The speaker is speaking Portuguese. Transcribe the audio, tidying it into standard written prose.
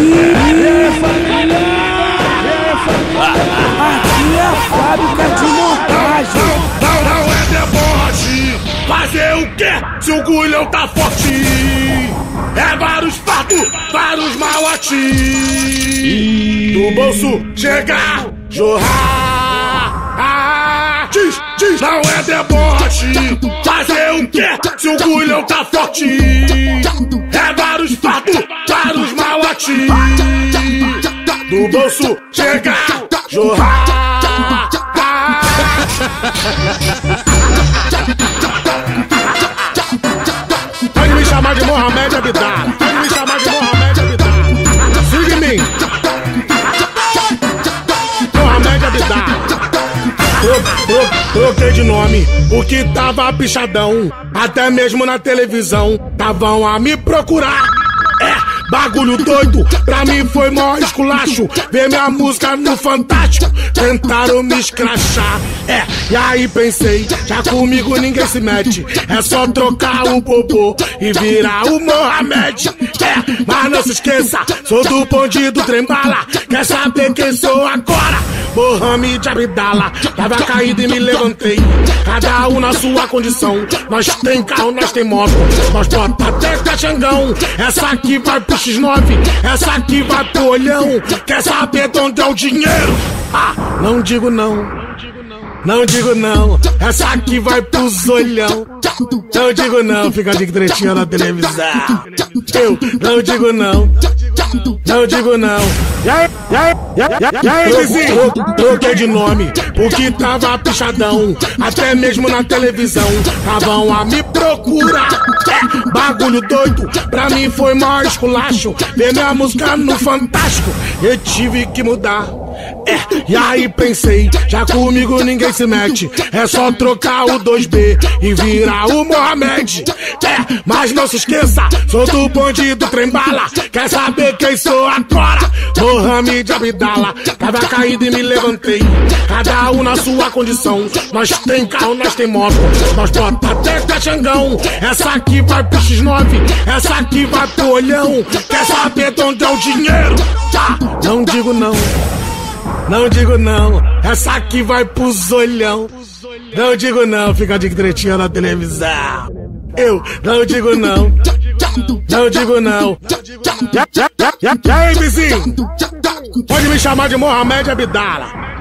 Aqui é a fábrica de montagem. Não é deboche. Fazer o quê se o gulhão tá forte? É vários fatos, vários malotes. Do bolso chegar, jorrar. Diz, não é deboche. Fazer o quê se o gulhão tá forte? É vários fatos, vários malotes. Do bolso chegar, jorrar. Pode me chamar de Mohamed Abdala. Pode me chamar de Mohamed Abdala. Siga em mim. Mohamed Abdala. Troquei de nome, porque tava pichadão. Até mesmo na televisão tavam a me procurar. Bagulho doido, pra mim foi mó esculacho. Ver minha música no Fantástico, tentaram me escrachar. E aí pensei, já comigo ninguém se mete. É só trocar o popô e virar o Mohamed. Mas não se esqueça, sou do bonde do trem-bala. Quer saber quem sou agora? Mohamed Abdala. Tava caído e me levantei. Cada um na sua condição. Nós tem carro, nós tem moto. Nós bota até caxangão. Essa aqui vai pro X9, essa aqui vai pro olhão. Quer saber de onde é o dinheiro? Não digo não. Não digo não. Essa aqui vai pros olhão. Não digo não, fica de tretinha na televisão. Eu não digo não. Não digo não. E aí, vizinho? Troquei de nome, porque tava pichadão. Até mesmo na televisão tavam a me procurar. Bagulho doido, pra mim foi maior esculacho. Ver minha música no Fantástico, eu tive que mudar. E aí pensei, já comigo ninguém se mete. É só trocar o 2B e virar o Mohamed. Mas não se esqueça, sou do bonde do trem-bala. Quer saber quem sou agora? Mohamed Abdala. Tava caído e me levantei. Cada um na sua condição. Nós tem carro, nós tem moto. Nós bota até caxangão. Essa aqui vai pro X9, essa aqui vai pro olhão. Quer saber de onde é o dinheiro? Não digo não. Não digo não, essa aqui vai pros olhão. Não digo não, fica de tretinha na televisão. Eu não digo não. Não digo não. E aí, vizinho? Pode me chamar de Mohamed Abdala.